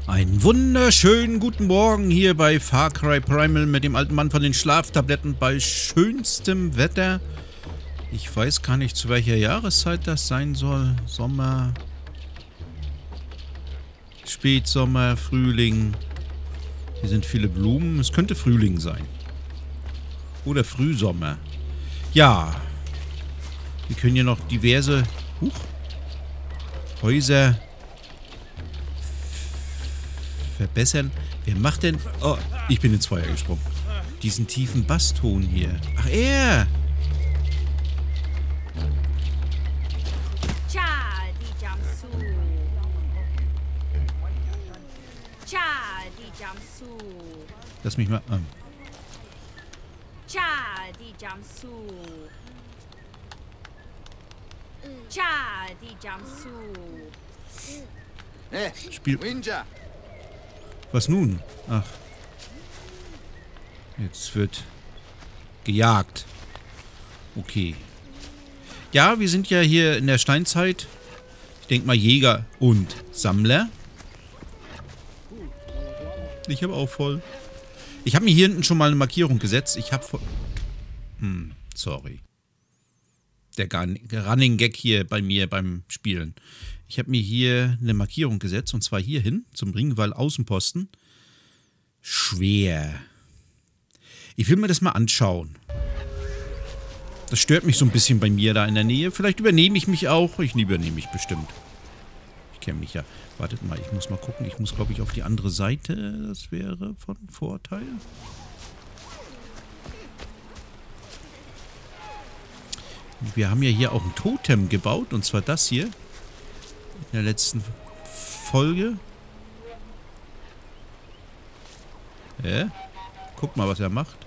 Einen wunderschönen guten Morgen hier bei Far Cry Primal mit dem alten Mann von den Schlaftabletten bei schönstem Wetter. Ich weiß gar nicht, zu welcher Jahreszeit das sein soll. Sommer, Spätsommer, Frühling. Hier sind viele Blumen. Es könnte Frühling sein. Oder Frühsommer. Ja. Wir können hier noch diverse Häuser verbessern. Wer macht denn... Oh, ich bin ins Feuer gesprungen. Diesen tiefen Basston hier. Ach, er! Lass mich mal... Spiel... Was nun? Ach. Jetzt wird gejagt. Okay. Ja, wir sind ja hier in der Steinzeit. Ich denke mal Jäger und Sammler. Ich habe auch voll. Ich habe mir hier hinten schon mal eine Markierung gesetzt. Ich habe voll... sorry. Der Running Gag hier bei mir beim Spielen. Ich habe mir hier eine Markierung gesetzt, und zwar hier hin, zum Ringwall Außenposten. Schwer. Ich will mir das mal anschauen. Das stört mich so ein bisschen bei mir da in der Nähe. Vielleicht übernehme ich mich auch. Ich übernehme mich bestimmt. Ich kenne mich ja. Wartet mal, ich muss mal gucken. Ich muss, glaube ich, auf die andere Seite. Das wäre von Vorteil. Wir haben ja hier auch ein Totem gebaut, und zwar das hier. In der letzten Folge. Guck mal, was er macht.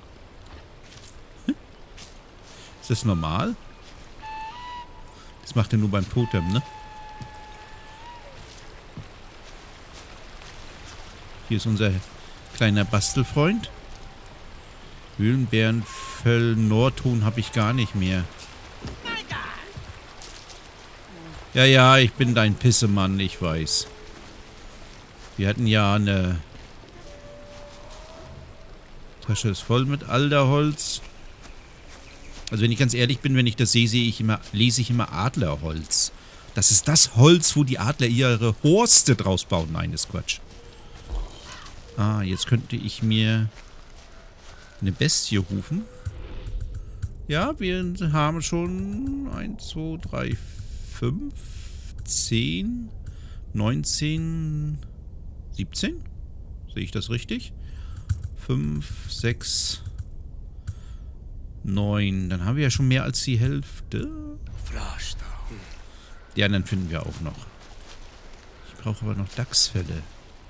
Ist das normal? Das macht er nur beim Totem, ne? Hier ist unser kleiner Bastelfreund. Höhlenbärenfell, Nordton habe ich gar nicht mehr. Ja, ja, ich bin dein Pissemann, ich weiß. Wir hatten ja eine... Tasche ist voll mit Alderholz. Also wenn ich ganz ehrlich bin, wenn ich das sehe, lese ich immer Adlerholz. Das ist das Holz, wo die Adler ihre Horste draus bauen. Nein, das ist Quatsch. Ah, jetzt könnte ich mir eine Bestie rufen. Ja, wir haben schon 1, 2, 3, 5, 10, 19, 17? Sehe ich das richtig? 5, 6, 9. Dann haben wir ja schon mehr als die Hälfte. Die anderen finden wir auch noch. Ich brauche aber noch Dachsfelle.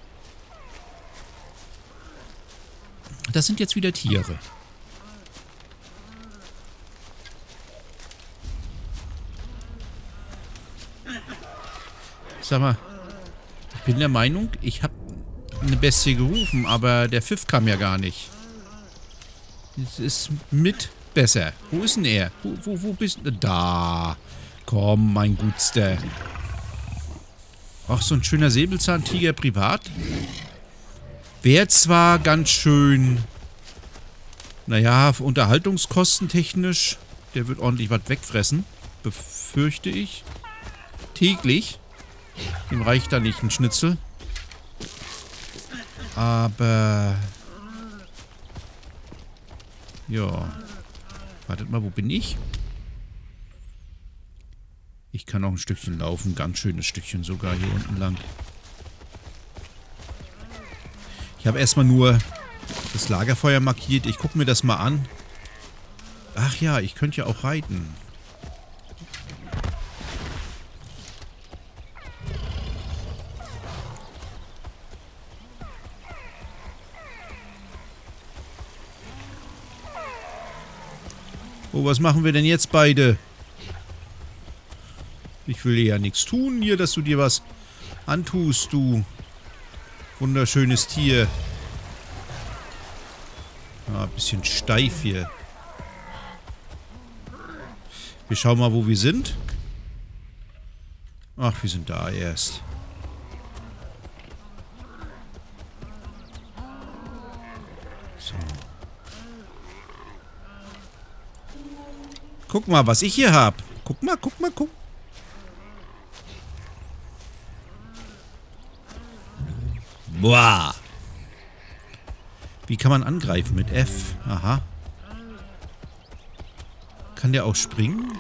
Das sind jetzt wieder Tiere. Sag mal, ich bin der Meinung, ich habe eine Bestie gerufen, aber der Pfiff kam ja gar nicht. Es ist mit besser. Wo ist denn er? Wo bist du? Da. Komm, mein Gutster. Ach, so ein schöner Säbelzahntiger privat. Wäre zwar ganz schön, naja, unterhaltungskostentechnisch, der wird ordentlich was wegfressen, befürchte ich. Täglich. Dem reicht da nicht ein Schnitzel. Aber... Ja. Wartet mal, wo bin ich? Ich kann auch ein Stückchen laufen. Ganz schönes Stückchen sogar hier unten lang. Ich habe erstmal nur das Lagerfeuer markiert. Ich gucke mir das mal an. Ach ja, ich könnte ja auch reiten. Oh, was machen wir denn jetzt beide? Ich will dir ja nichts tun hier, dass du dir was antust, du wunderschönes Tier. Ah, ein bisschen steif hier. Wir schauen mal, wo wir sind. Ach, wir sind da erst. Guck mal, was ich hier hab. Guck mal, guck mal, guck. Boah. Wie kann man angreifen? Mit F. Aha. Kann der auch springen?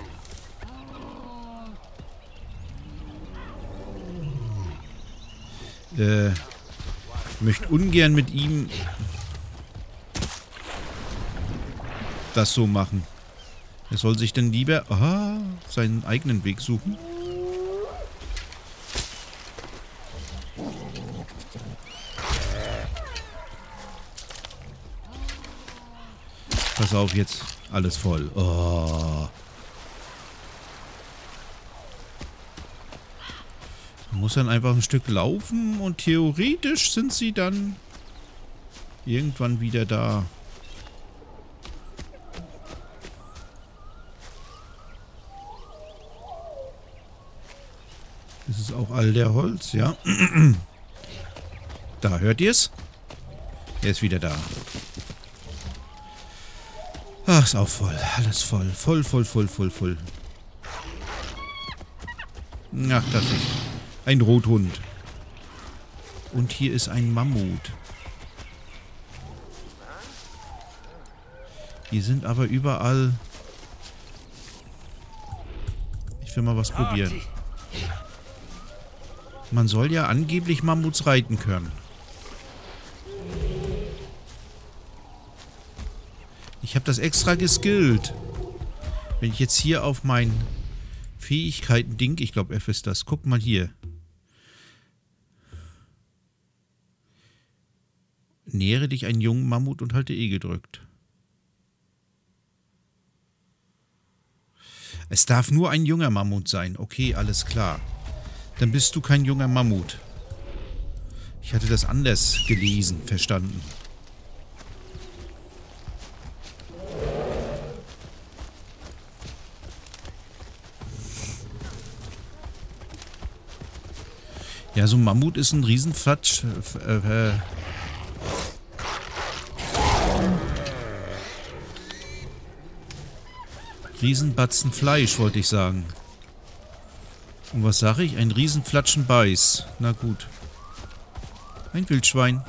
Möchte ungern mit ihm das so machen. Er soll sich dann lieber seinen eigenen Weg suchen. Pass auf, jetzt alles voll. Oh. Man muss dann einfach ein Stück laufen und theoretisch sind sie dann irgendwann wieder da. Das ist auch all der Holz, ja. Da, hört ihr es? Er ist wieder da. Ach, ist auch voll. Alles voll. Voll, voll, voll, voll, voll. Ach, das ist ein Rothund. Und hier ist ein Mammut. Die sind aber überall. Ich will mal was probieren. Man soll ja angeblich Mammuts reiten können. Ich habe das extra geskillt. Wenn ich jetzt hier auf mein Fähigkeiten-Ding, ich glaube F ist das. Guck mal hier. Nähere dich einen jungen Mammut und halte E gedrückt. Es darf nur ein junger Mammut sein. Okay, alles klar. Dann bist du kein junger Mammut. Ich hatte das anders gelesen, verstanden. Ja, so ein Mammut ist ein Riesenfatsch. Riesenbatzen Fleisch, wollte ich sagen. Und was sage ich? Ein Riesenflatschen Beiß. Na gut. Ein Wildschwein.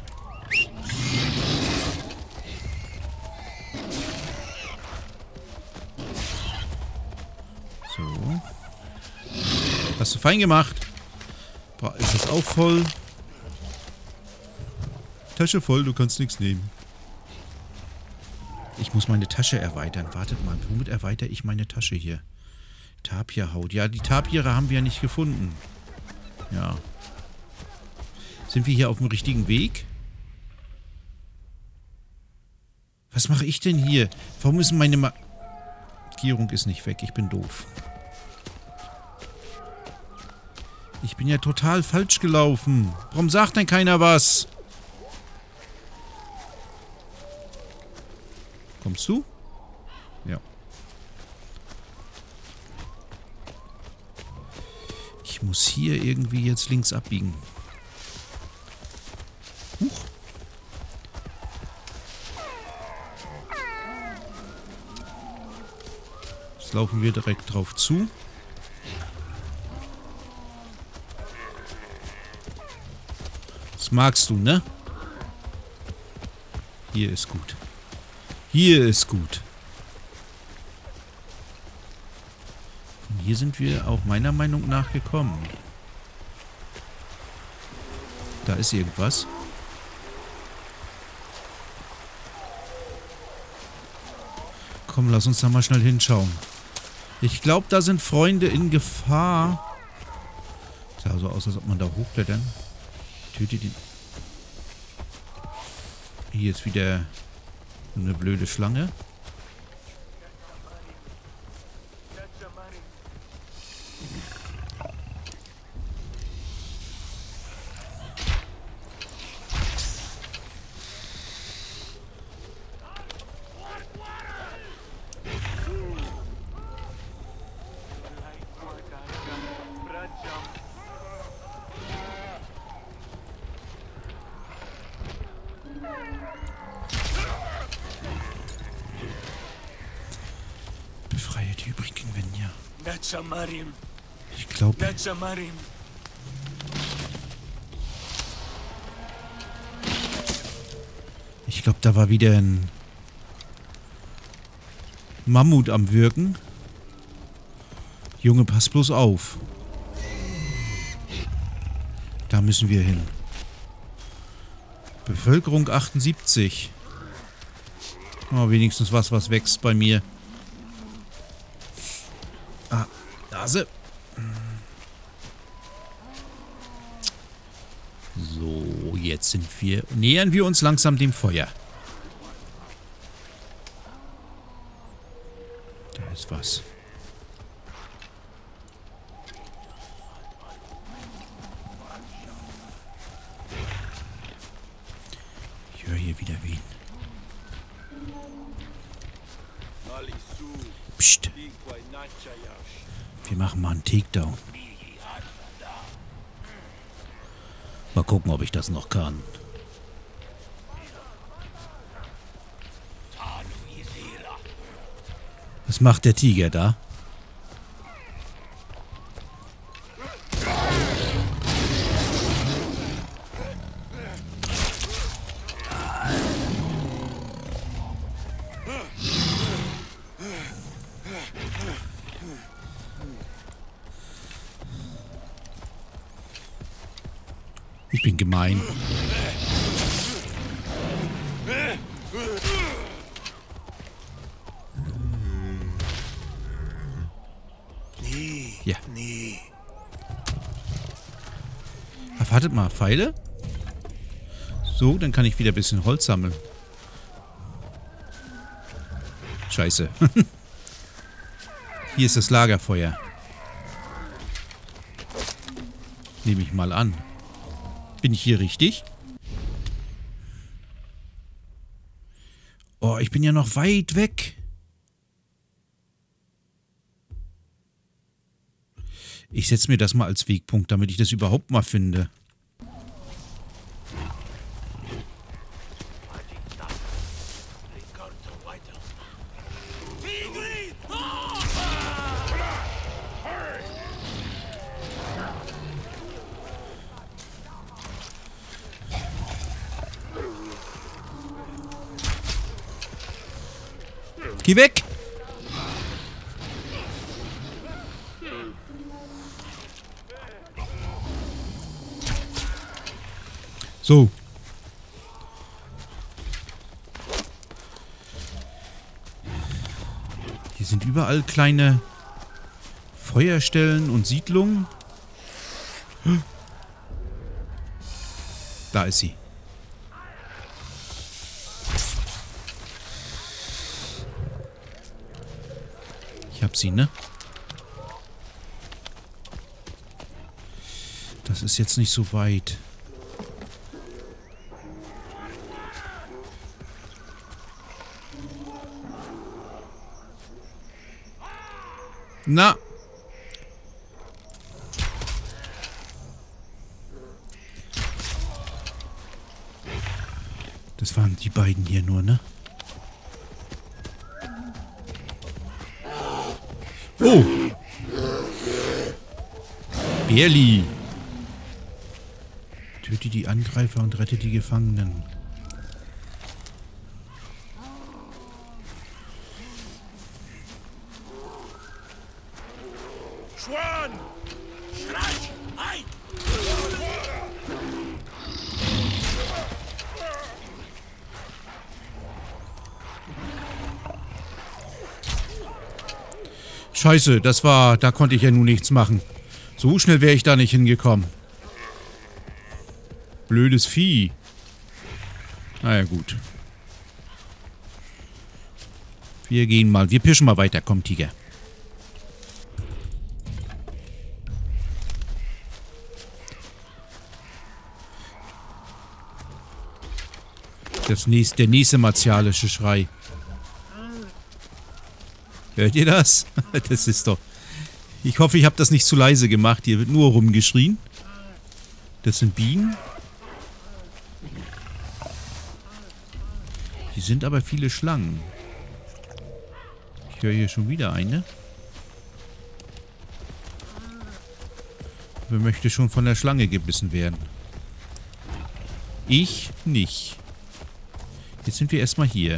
So. Hast du fein gemacht. Boah, ist das auch voll? Tasche voll, du kannst nichts nehmen. Ich muss meine Tasche erweitern. Wartet mal, womit erweitere ich meine Tasche hier? Tapirhaut. Ja, die Tapire haben wir ja nicht gefunden. Ja. Sind wir hier auf dem richtigen Weg? Was mache ich denn hier? Warum ist meine Markierung ist nicht weg? Ich bin doof. Ich bin ja total falsch gelaufen. Warum sagt denn keiner was? Kommst du? Ja. Ich muss hier irgendwie jetzt links abbiegen. Huch. Jetzt laufen wir direkt drauf zu. Das magst du, ne? Hier ist gut. Hier ist gut. Von hier sind wir auch meiner Meinung nach gekommen. Da ist irgendwas. Komm, lass uns da mal schnell hinschauen. Ich glaube, da sind Freunde in Gefahr. Sah so aus, als ob man da hochklettern. Töte den. Hier ist wieder eine blöde Schlange. Ich glaube... Ich glaube, da war wieder ein Mammut am Wirken. Junge, pass bloß auf. Da müssen wir hin. Bevölkerung 78. Oh, wenigstens was wächst bei mir. Ah, Nase. So, jetzt nähern wir uns langsam dem Feuer. Da ist was. Ich höre hier wieder wen. Psst. Wir machen mal einen Takedown. Mal gucken, ob ich das noch kann. Was macht der Tiger da? Ich bin gemein. Ja. Ach, wartet mal, Pfeile? So, dann kann ich wieder ein bisschen Holz sammeln. Scheiße. Hier ist das Lagerfeuer. Nehme ich mal an. Bin ich hier richtig? Oh, ich bin ja noch weit weg. Ich setze mir das mal als Wegpunkt, damit ich das überhaupt mal finde. Geh weg! So. Hier sind überall kleine Feuerstellen und Siedlungen. Da ist sie. Ich hab sie, ne? Das ist jetzt nicht so weit. Na! Das waren die beiden hier nur, ne? Oh! Berli! Töte die Angreifer und rette die Gefangenen. Schwan! Schreich! Ein! Scheiße, da konnte ich ja nun nichts machen. So schnell wäre ich da nicht hingekommen. Blödes Vieh. Naja, gut. Wir pirschen mal weiter. Komm, Tiger. Der nächste martialische Schrei. Hört ihr das? Das ist doch... Ich hoffe, ich habe das nicht zu leise gemacht. Hier wird nur rumgeschrien. Das sind Bienen. Hier sind aber viele Schlangen. Ich höre hier schon wieder eine. Wer möchte schon von der Schlange gebissen werden? Ich nicht. Jetzt sind wir erstmal hier.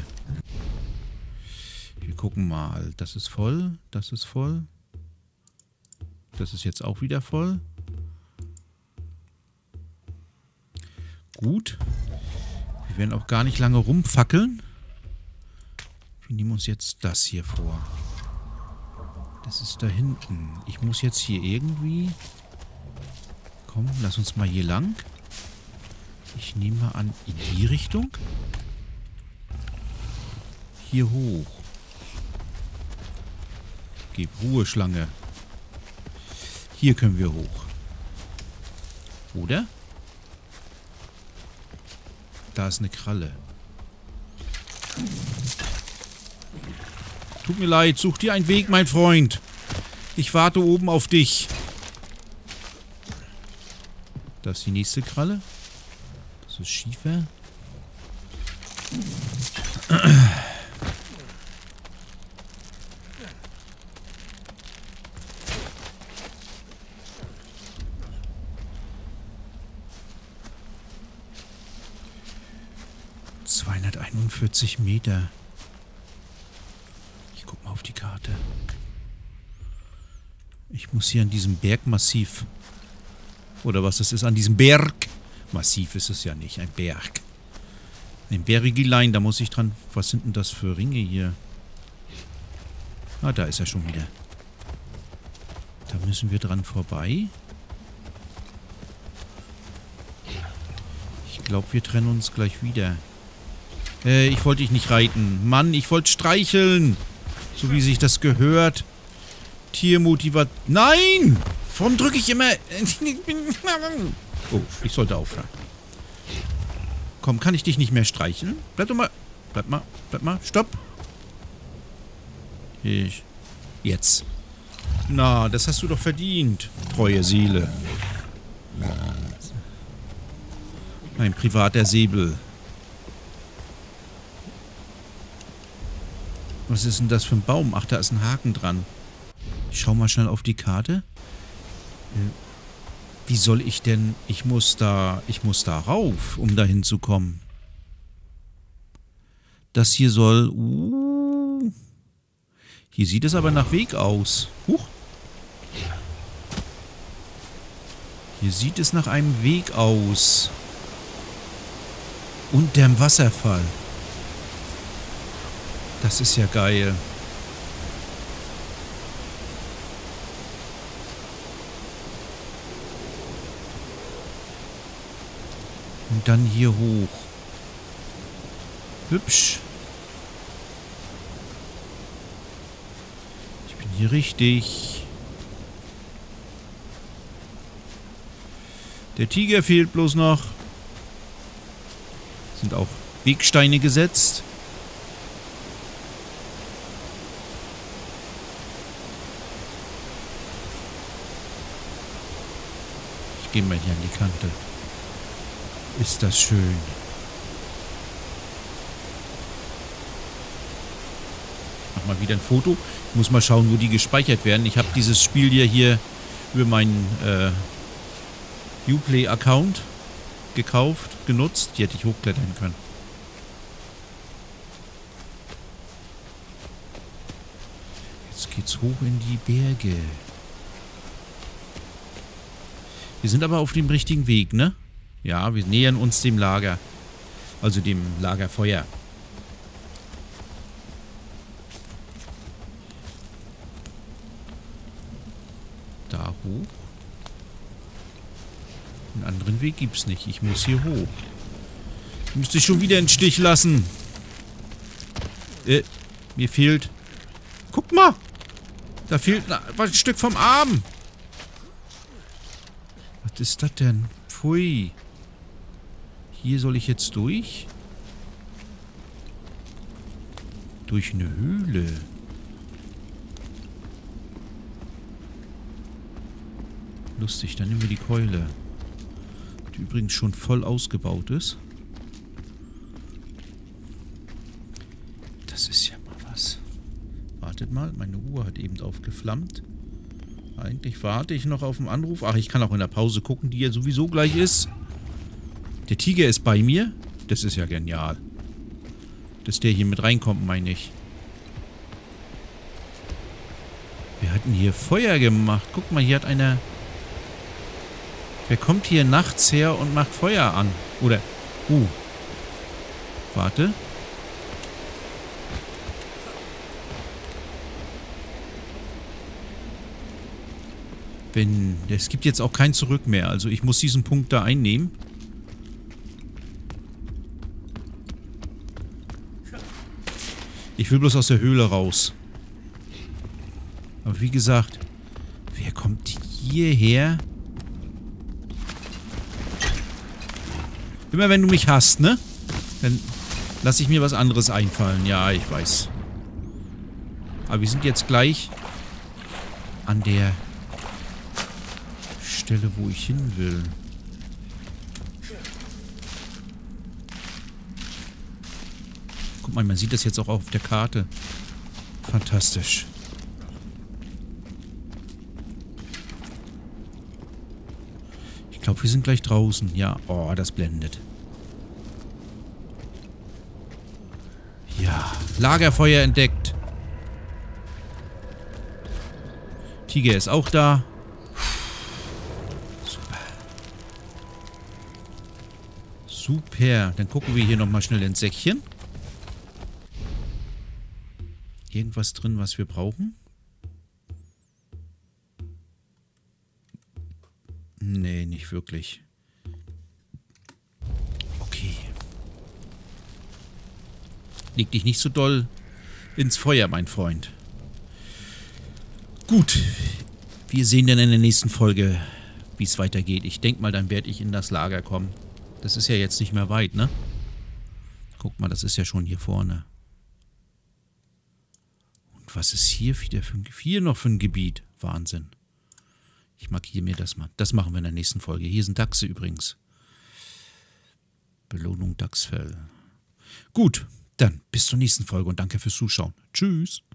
Wir gucken mal. Das ist voll. Das ist voll. Das ist jetzt auch wieder voll. Gut. Wir werden auch gar nicht lange rumfackeln. Wir nehmen uns jetzt das hier vor. Das ist da hinten. Ich muss jetzt hier irgendwie... Komm, lass uns mal hier lang. Ich nehme mal an, in die Richtung. Hier hoch. Gib Ruhe, Schlange. Hier können wir hoch. Oder? Da ist eine Kralle. Tut mir leid, such dir einen Weg, mein Freund. Ich warte oben auf dich. Das ist die nächste Kralle. Das ist Schiefer. ...241 Meter. Ich guck mal auf die Karte. Ich muss hier an diesem Bergmassiv... Oder was das ist, an diesem Berg... Massiv ist es ja nicht, ein Berg. Ein Bergelein, da muss ich dran... Was sind denn das für Ringe hier? Ah, da ist er schon wieder. Da müssen wir dran vorbei. Ich glaube, wir trennen uns gleich wieder. Ich wollte dich nicht reiten. Mann, ich wollte streicheln. So wie sich das gehört. Tiermotivat... Nein! Warum drücke ich immer... Oh, ich sollte aufhören. Komm, kann ich dich nicht mehr streicheln? Bleib doch mal... Bleib mal. Stopp. Jetzt. Na, das hast du doch verdient. Treue Seele. Mein privater Säbel. Was ist denn das für ein Baum? Ach, da ist ein Haken dran. Ich schau mal schnell auf die Karte. Wie soll ich denn... Ich muss da rauf, um da hinzukommen. Das hier soll... Hier sieht es aber nach Weg aus. Huch. Hier sieht es nach einem Weg aus. Und dem Wasserfall. Das ist ja geil. Und dann hier hoch. Hübsch. Ich bin hier richtig. Der Tiger fehlt bloß noch. Sind auch Wegsteine gesetzt. Ich gehe mal hier an die Kante. Ist das schön. Ich mach mal wieder ein Foto. Ich muss mal schauen, wo die gespeichert werden. Ich habe dieses Spiel hier über meinen Uplay-Account gekauft, genutzt. Die hätte ich hochklettern können. Jetzt geht's hoch in die Berge. Wir sind aber auf dem richtigen Weg, ne? Ja, wir nähern uns dem Lager. Also dem Lagerfeuer. Da hoch. Einen anderen Weg gibt's nicht. Ich muss hier hoch. Ich müsste schon wieder einen Stich lassen. Mir fehlt... Guck mal! Da fehlt ein Stück vom Arm. Was ist das denn? Pfui. Hier soll ich jetzt durch? Durch eine Höhle. Lustig, dann nehmen wir die Keule. Die übrigens schon voll ausgebaut ist. Das ist ja mal was. Wartet mal, meine Uhr hat eben aufgeflammt. Eigentlich warte ich noch auf den Anruf. Ach, ich kann auch in der Pause gucken, die ja sowieso gleich ist. Der Tiger ist bei mir. Das ist ja genial. Dass der hier mit reinkommt, meine ich. Wir hatten hier Feuer gemacht. Guck mal, hier hat einer... Wer kommt hier nachts her und macht Feuer an? Oder... Warte. Es gibt jetzt auch kein Zurück mehr. Also ich muss diesen Punkt da einnehmen. Ich will bloß aus der Höhle raus. Aber wie gesagt, wer kommt hierher? Immer wenn du mich hasst, ne? Dann lasse ich mir was anderes einfallen. Ja, ich weiß. Aber wir sind jetzt gleich an der Stelle, wo ich hin will. Guck mal, man sieht das jetzt auch auf der Karte. Fantastisch. Ich glaube, wir sind gleich draußen. Ja, oh, das blendet. Ja, Lagerfeuer entdeckt. Tiger ist auch da. Super. Super. Dann gucken wir hier nochmal schnell ins Säckchen. Irgendwas drin, was wir brauchen? Nee, nicht wirklich. Okay. Leg dich nicht so doll ins Feuer, mein Freund. Gut. Wir sehen dann in der nächsten Folge, wie es weitergeht. Ich denke mal, dann werde ich in das Lager kommen. Das ist ja jetzt nicht mehr weit, ne? Guck mal, das ist ja schon hier vorne. Und was ist hier wieder hier noch für ein Gebiet? Wahnsinn. Ich markiere mir das mal. Das machen wir in der nächsten Folge. Hier sind Dachse übrigens. Belohnung Dachsfell. Gut, dann bis zur nächsten Folge und danke fürs Zuschauen. Tschüss.